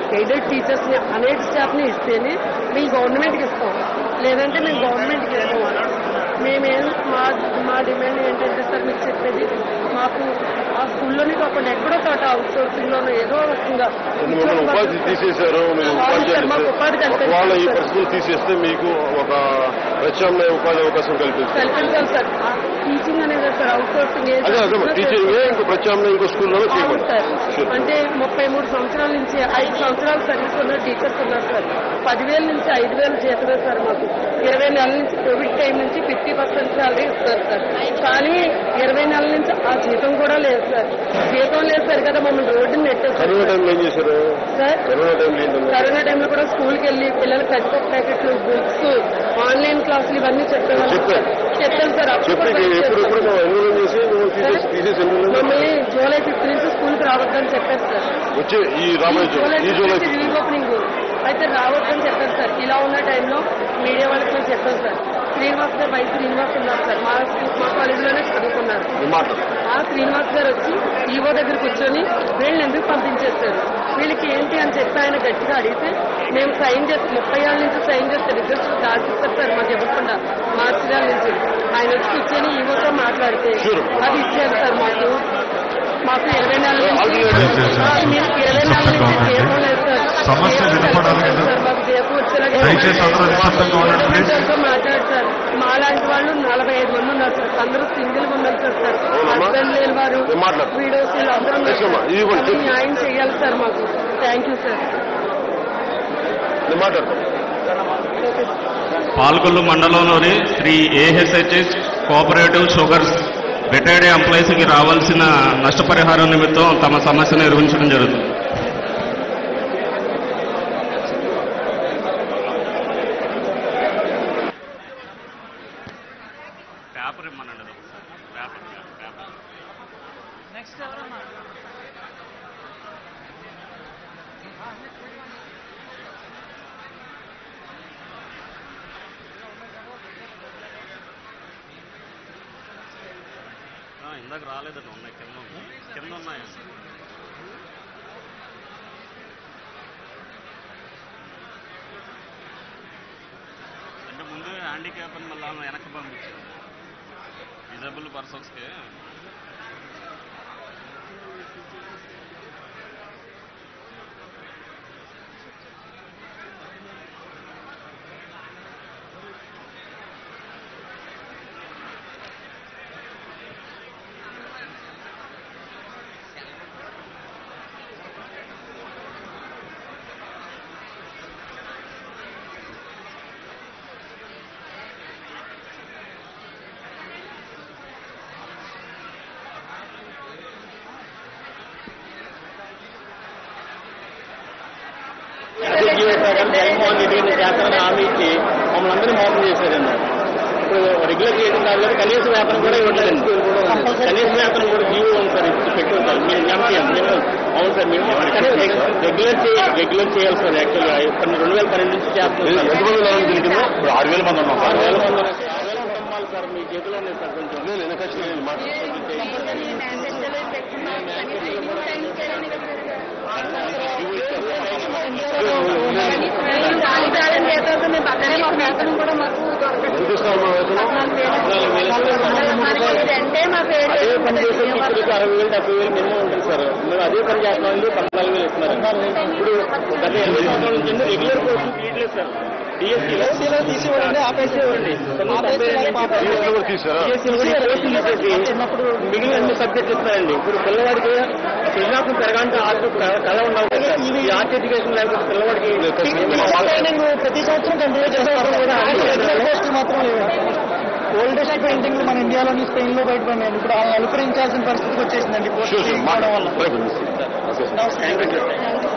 Aided టీచర్స్ని అనేక స్టాఫ్ని ఇస్తేనే మేము గవర్నమెంట్కి ఇస్తాం, లేదంటే మేము గవర్నమెంట్కి ఇస్తాం. మేమేం మా డిమాండ్ ఏంటంటే సార్ మీకు చెప్పేది, మాకు ఆ స్కూల్లోనే కాకుండా ఎక్కడో చోట అవుట్ సోర్సింగ్లోనూ ఏదో రకంగా ఉపాధి తీసేశారు. మాకు ఉపాధి తీసేస్తే మీకు ఒక ప్రత్యామ్నాయ ఉపాధి అవకాశం కల్పించాలి సార్. టీచింగ్ అనేది సార్ అవుట్ సోర్సింగ్ ఇంకో ప్రత్యామ్నాయ ఇంకో స్కూల్లో సార్. అంటే 33 సంవత్సరాల నుంచి 5 సంవత్సరాలు సర్వీస్ ఉన్న టీచర్స్ ఉన్నారు సార్. 10,000 నుంచి 5,000 జీతమే సార్ మాకు. 20 నెలల నుంచి కోవిడ్ టైం నుంచి 50% శాలరీ ఇస్తారు సార్. కానీ 20 నెలల నుంచి ఆ జీతం కూడా లేదు సార్. జీతం లేదు సార్ కదా మమ్మల్ని రోడ్డుని నెట్టేస్తారు సార్. కరోనా టైంలో కూడా స్కూల్కి వెళ్ళి పిల్లలు కట్టిన ప్యాకెట్లు, బుక్స్, ఆన్లైన్ క్లాసులు ఇవన్నీ చెప్పాను సార్. మమ్మల్ని జూలై 5 నుంచి స్కూల్కి రావద్దని చెప్పారు సార్. జూలై రీఓపెనింగ్ అయితే రావద్దని చెప్పారు సార్. ఇలా ఉన్న టైంలో మీడియా వాళ్ళకి మేము చెప్పాను సార్. శ్రీనివాస్ గారు వై శ్రీనివాస్ ఉన్నారు సార్, మా కాలేజీలోనే చదువుకున్నారు. ఆ శ్రీనివాస్ గారు వచ్చి ఈవో దగ్గర కూర్చొని వీళ్ళని ఎందుకు పంపించేస్తారు, వీళ్ళకి ఏంటి అని చెప్పి ఆయన గట్టిగా అడిగితే మేము సైన్ చేస్తాం, 30 ఏళ్ళ నుంచి సైన్ చేస్తే రిజల్ట్స్ దాచిస్తారు సార్ మాకు ఇవ్వకుండా. మార్చి నెల నుంచి ఆయన వచ్చి కూర్చొని ఈవోతో మాట్లాడితే అది ఇచ్చారు సార్. మాకు 20 నెలల నుంచి జీతం లేదు సార్. సమస్య వినపడాలి. మాట్లాడు సార్. మాలాంటి వాళ్ళు 45 మంది ఉన్నారు సార్. అందరూ సింగిల్ ఉన్నారు సార్. హస్బెండ్ లేని వారు, వీడియోస్ అందరూ న్యాయం చేయాలి సార్ మాకు. Thank you sir. పాల్గొల్లు మండలంలోని Shri AHS cooperative sugars retired ఎంప్లాయీస్కి రావాల్సిన నష్టపరిహారం నిమిత్తం తమ సమస్యను నిర్వహించడం జరుగుతుంది. పేపర్ ఇమ్మనండి. నెక్స్ట్ ఎవరన్నా ఇందాక రాలేదండి, ఉన్నాయి కింద ఉన్నాయండి. అంటే ముందు హ్యాండిక్యాప్ అని మళ్ళీ వెనక్కి పంపించారు డిజబుల్ పర్సన్స్కి. జగన్మోహన్ రెడ్డి చేస్తారని హామీ ఇచ్చి మమ్మల్ని అందరూ మోసం చేశారండి. ఇప్పుడు రెగ్యులర్ చేయడం కాదు, కనీస వేతనం కూడా ఇవ్వట్లేదండి. కనీస వేతనం కూడా జీవో ఉంది సార్, పెట్టాం సార్. మేము అవును సార్, మేము రెగ్యులర్ చేయాలి సార్. యాక్చువల్గా 2012 నుంచి చేస్తున్నాం సార్. 6,000 మంది ఉన్నాం. 6,000 మంది అమ్మాలి సార్. మీ చేతిలో ఉన్నాయి సార్. కొంచెం పక్కనే మాకు వేతనం కూడా మాకు అంటే మా పేరు అదే పని చేసే టీచర్కి 60,000 70,000 మినిమం ఉంటుంది సార్. మేము అదే పని చేస్తున్నామండి. 14,000 ఇస్తున్నారు. ఇప్పుడు గత 8 సంవత్సరాల నుంచి రెగ్యులర్ కోర్సు తీయట్లేదు సార్. డిఎస్సీలో తీసేవాడండి, ఆపేసేవాడండి. చిన్నప్పుడు మిగిలిన అన్ని సబ్జెక్టులు ఇస్తారండి. ఇప్పుడు పిల్లవాడికి సృజనాత్మకం పెరగాలంటే కళ ఉండాలి. ఈ ఆర్ట్ ఎడ్యుకేషన్ లేకపోతే పిల్లవాడికి ప్రతి సంవత్సరం కంటిన్యూ చేస్తారు. మాత్రం ఓల్డెస్ట్ పెయింటింగ్ మన ఇండియాలోని స్పెయిన్ లో బయటపడినాయండి. ఇప్పుడు వాళ్ళని అనుకరించాల్సిన పరిస్థితికి వచ్చేసిందండి.